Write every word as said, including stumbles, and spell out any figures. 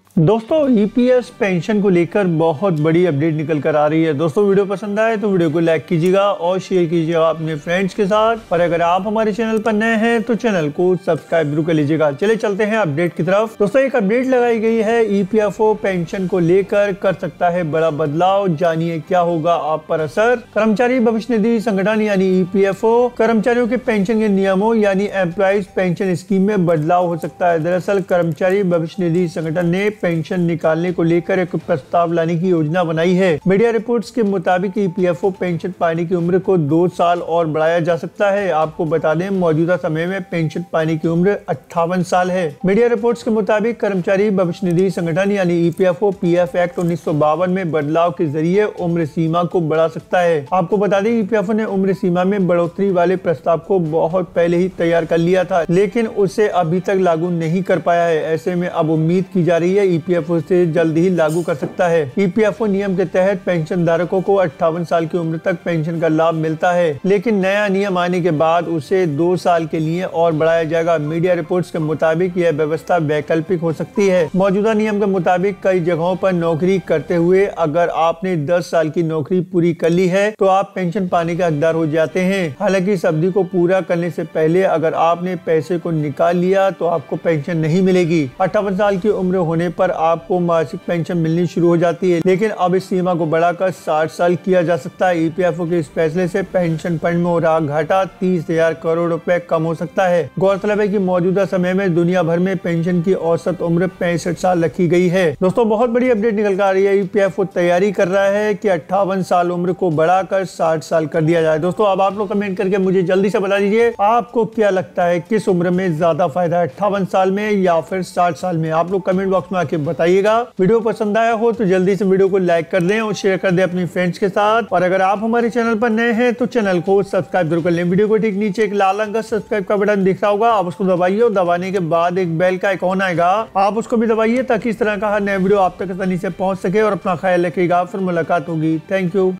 दोस्तों EPS pension को लेकर बहुत बड़ी अपडेट निकल कर आ रही है। दोस्तों वीडियो पसंद आए तो वीडियो को लाइक कीजिएगा और शेयर कीजिएगा अपने फ्रेंड्स के साथ। और अगर आप हमारे चैनल पर नए हैं तो चैनल को सब्सक्राइब जरूर कर लीजिएगा। चलिए चलते हैं अपडेट की तरफ। दोस्तों एक अपडेट लगाई गई है, ईपीएफओ पेंशन को लेकर कर सकता है बड़ा बदलाव, जानिए क्या होगा आप पर असर। कर्मचारी भविष्य निधि संगठन यानी ईपीएफओ कर्मचारियों के पेंशन के नियमों यानी एम्प्लॉइज पेंशन स्कीम में बदलाव हो सकता है। दरअसल कर्मचारी भविष्य निधि संगठन ने पेंशन निकालने को लेकर एक प्रस्ताव लाने की योजना बनाई है। मीडिया रिपोर्ट्स के मुताबिक ईपीएफओ पेंशन पाने की उम्र को दो साल और बढ़ाया जा सकता है। आपको बता दें मौजूदा समय में पेंशन पाने की उम्र अट्ठावन साल है। मीडिया रिपोर्ट्स के मुताबिक कर्मचारी भविष्य निधि संगठन यानी ईपीएफओ पीएफ एक्ट उन्नीस सौ बावन में बदलाव के जरिए उम्र सीमा को बढ़ा सकता है। आपको बता दें ईपीएफओ ने उम्र सीमा में बढ़ोतरी वाले प्रस्ताव को बहुत पहले ही तैयार कर लिया था, लेकिन उसे अभी तक लागू नहीं कर पाया है। ऐसे में अब उम्मीद की जा रही है ईपीएफओ से जल्द ही लागू कर सकता है। ईपीएफओ नियम के तहत पेंशन धारकों को अट्ठावन साल की उम्र तक पेंशन का लाभ मिलता है, लेकिन नया नियम आने के बाद उसे दो साल के लिए और बढ़ाया जाएगा। मीडिया रिपोर्ट्स के मुताबिक यह व्यवस्था वैकल्पिक हो सकती है। मौजूदा नियम के मुताबिक कई जगहों पर नौकरी करते हुए अगर आपने दस साल की नौकरी पूरी कर ली है तो आप पेंशन पाने के हकदार हो जाते हैं। हालांकि इस अवधि को पूरा करने से पहले अगर आपने पैसे को निकाल लिया तो आपको पेंशन नहीं मिलेगी। अट्ठावन साल की उम्र होने पर आपको मासिक पेंशन मिलनी शुरू हो जाती है, लेकिन अब इस सीमा को बढ़ाकर साठ साल किया जा सकता है। ईपीएफओ के इस फैसले से पेंशन फंड में हो रहा घाटा तीस हजार करोड़ रुपए कम हो सकता है। गौरतलब है कि मौजूदा समय में दुनिया भर में पेंशन की औसत उम्र पैंसठ साल रखी गई है। दोस्तों बहुत बड़ी अपडेट निकल कर आ रही है। ईपीएफओ तैयारी कर रहा है कि अट्ठावन साल उम्र को बढ़ाकर साठ साल कर दिया जाए। दोस्तों अब आप लोग कमेंट करके मुझे जल्दी से बता दीजिए आपको क्या लगता है किस उम्र में ज्यादा फायदा है, अट्ठावन साल में या फिर साठ साल में। आप लोग कमेंट बॉक्स में आके बताइएगा। वीडियो पसंद आया हो तो जल्दी से वीडियो को लाइक कर दें और शेयर कर दें अपनी फ्रेंड्स के साथ। और अगर आप हमारे चैनल पर नए हैं तो चैनल को सब्सक्राइब जरूर कर लें। वीडियो को ठीक नीचे एक लाल रंग का सब्सक्राइब का बटन दिख रहा होगा, आप उसको दबाइए और दबाने के बाद एक बेल का आइकॉन आएगा, आप उसको भी दबाइए ताकि इस तरह का हर नया वीडियो आप तक आसानी से पहुंच सके। और अपना ख्याल रखिएगा, फिर मुलाकात होगी। Thank you.